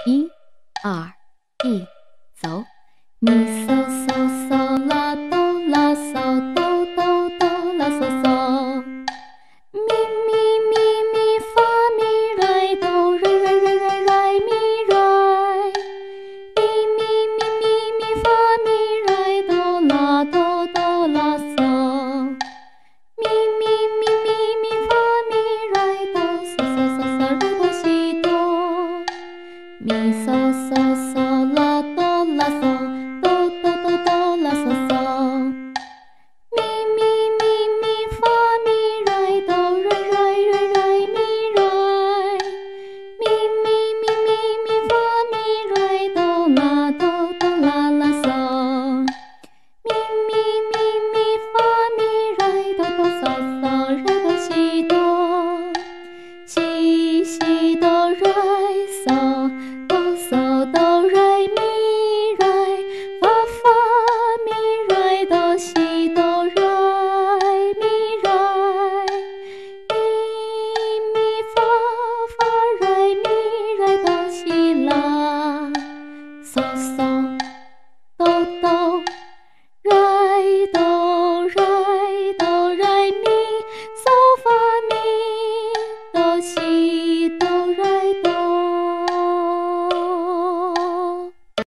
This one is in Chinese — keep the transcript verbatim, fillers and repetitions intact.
一、二、一，走。咪嗦嗦嗦啦哆啦嗦哆哆哆啦嗦嗦。咪咪咪咪发咪来哆来来来来来咪来。咪咪咪咪咪发咪来哆啦哆哆啦嗦。咪咪咪咪咪发咪来哆嗦嗦嗦嗦来哆西哆。咪嗦嗦。